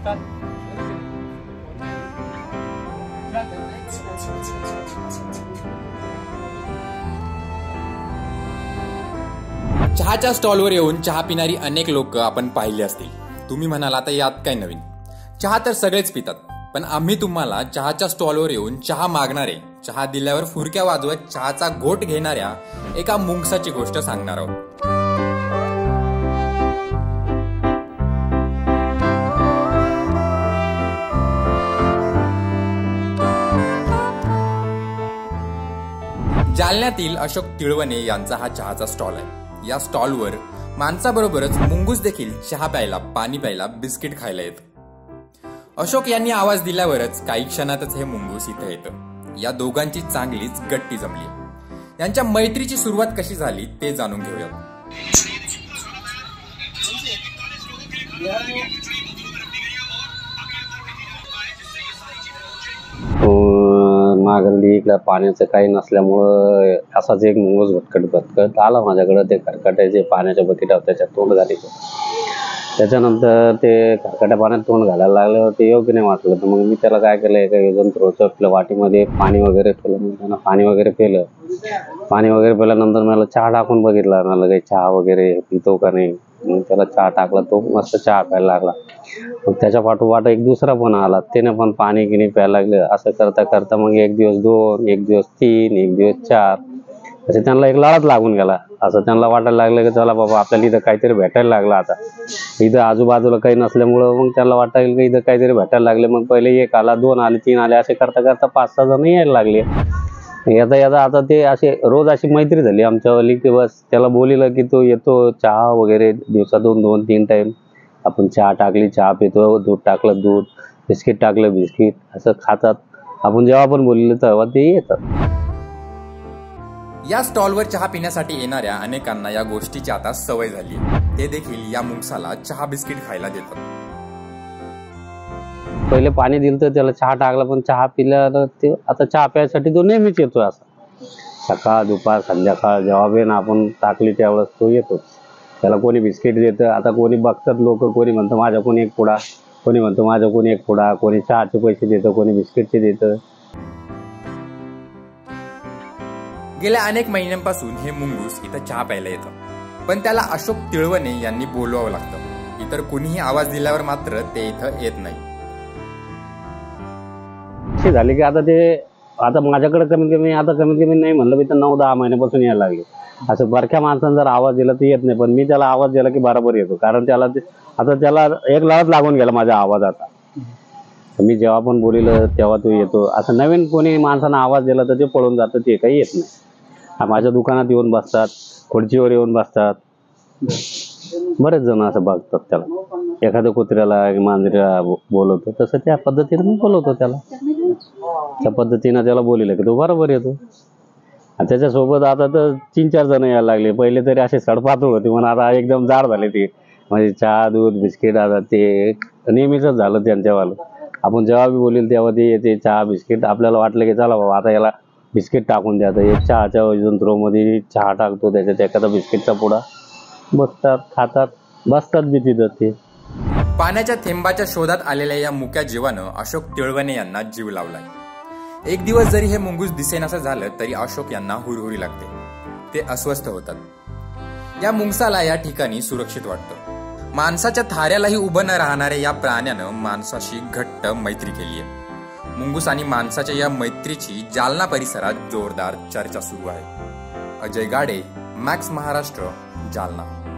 चहाच्या स्टॉलवर येऊन चहा पिणारी अनेक लोक आपण पाहिली असतील. तुम्ही म्हणाल आता यात काय नवीन, चहा तर सगळेच पितात, पण आम्ही तुम्हाला चहाच्या स्टॉलवर येऊन चहा मागणारे, चहा दिल्यावर फुरक्या वाजवत चहाचा घोट घेणाऱ्या एका मुंगसाची गोष्ट सांगणार आहोत. जालन्यातील अशोक तिळवणे यांचा हा चहाचा स्टॉल आहे. या स्टॉलवर माणसाबरोबरच मुंगूस देखील चहा प्यायला, पाणी प्यायला, बिस्किट खायला येतं. अशोक यांनी आवाज दिल्यावरच काही क्षणातच हे मुंगूस इथे येतं. या दोघांची चांगलीच गट्टी जमली. यांच्या मैत्रीची सुरुवात कशी झाली ते जाणून घेऊया. मागली इकडं पाण्याचं काही नसल्यामुळं असाच एक मुंगूस भटकत आला माझ्याकडं. ते खरकट्याचे पाण्याच्या बकेटावर त्याच्यात तोंड घालायचं. त्याच्यानंतर ते खरकट्या पाण्यात तोंड घालायला लागल्यावर ते योग्य नाही वाटलं, तर मग मी त्याला काय केलं, एका यंत्रोचं आपल्या वाटीमध्ये पाणी वगैरे ठेवलं. मग त्यांना पाणी वगैरे पिलं. पाणी वगैरे पिल्यानंतर मला चहा टाकून बघितला, मला काही चहा वगैरे पितो का नाही. मग त्याला चहा टाकला, तो मस्त चहा प्यायला लागला. मग त्याच्या पाठोपाठ एक दुसरा पण आला, त्याने पण पाणी गिनी प्यायला लागलं. असं करता करता मग एक दिवस 2, एक दिवस 3, एक दिवस 4 असे त्यांना एक लाळच लागून गेला. असं त्यांना वाटायला लागलं की चला बाबा आपल्याला इथं काहीतरी भेटायला लागलं. आता इथं आजूबाजूला काही नसल्यामुळं मग त्याला वाटायला की इथं काहीतरी भेटायला लागले. मग पहिले 1 आला, 2 आले, 3 आले, असे करता करता 5-6 जण यायला लागले. येता आता ते असे रोज अशी मैत्री झाली आमच्यावाली की बस त्याला बोलिलं की तो येतो, चहा वगैरे दिवसातून 2-3 टाईम आपण चहा टाकली चहा पितो, दूध टाकलं दूध, बिस्किट टाकलं बिस्किट, असं खातात. आपण जेव्हा पण बोलले तेव्हा ते येतात. या स्टॉलवर चहा पिण्यासाठी येणाऱ्या अनेकांना या गोष्टीची आता सवय झाली. ते देखील या मुंगसाला चहा बिस्किट खायला देतात. पहिले पाणी दिलं तर त्याला चहा टाकला, पण चहा पिल्यानं ते आता चहा प्यायसाठी तो नेहमीच येतो. असं सकाळ दुपार संध्याकाळ जेव्हा बेन आपण टाकली त्यावेळेस तो येतो. त्याला कोणी बिस्किट देतं. आता कोणी बघतात लोक, कोणी म्हणतं माझ्याकडून एक पुडा, कोणी म्हणतो माझ्याकडून एक पुडा, कोणी चहाचे पैसे देतं, कोणी बिस्किटचे देतं. गेल्या अनेक महिन्यांपासून हे मुंगूस इथं चहा प्यायला येतं, पण त्याला अशोक तिळवणे यांनी बोलवावं लागतं. इतर कुणीही आवाज दिल्यावर मात्र ते इथं येत नाही. झाली की आता माझ्याकडे कमीत कमी नाही म्हणलं मी तर 9-10 महिन्यापासून यायला लागले. असं बरक्या माणसानं जर आवाज दिला तर येत नाही, पण मी त्याला आवाज दिला की बरोबर येतो. कारण त्याला त्याला एक लाळच लागून गेला माझ्या आवाजाचा. मी जेव्हा पण बोलिलं तेव्हा तो येतो. असं नवीन कोणी माणसानं आवाज दिला तर ते पळून जातं, ते काही येत नाही. माझ्या दुकानात येऊन बसतात, खुर्चीवर येऊन बसतात. बरेच जण असं बघतात त्याला. एखाद्या कुत्र्याला मांजरीला बोलवतो तसं त्या पद्धतीने मी बोलवतो त्याला. त्या पद्धतीनं त्याला बोलिलं की तो बरोबर येतो. आणि त्याच्यासोबत आता तर 3-4 जण यायला लागले. पहिले तरी असे सडपातळ होते, पण आता एकदम जाड झाले ते. म्हणजे चहा दूध बिस्किट आता ते नेहमीच झालं त्यांच्यावालं. आपण जेव्हा बी बोलेल तेव्हा ते येते चहा बिस्किट. आपल्याला वाटलं की चला बाबा आता याला बिस्किट टाकून द्या. एक चहाच्या यंत्रोमध्ये चहा टाकतो, त्याच्यात एखादा बिस्किटचा पुडा. बसतात, खातात, बसतात बी तिथं ते. पाण्याच्या थेंबाच्या शोधात आलेल्या या मुक्या जीवानं अशोक तिळवणे यांना जीव लावलाय. एक दिवस जरी हे मुंगूस दिसेनासं झालं तरी अशोक यांना हुरहुरी लागते. ते अस्वस्थ होतात. या मुंगसाला या ठिकाणी सुरक्षित वाटतं. माणसाच्या थाऱ्यालाही उभं न राहणाऱ्या या प्राण्यानं माणसाशी घट्ट मैत्री केली आहे. मुंगूस आणि माणसाच्या या मैत्रीची जालना परिसरात जोरदार चर्चा सुरू आहे. अजय गाडे, मॅक्स महाराष्ट्र, जालना.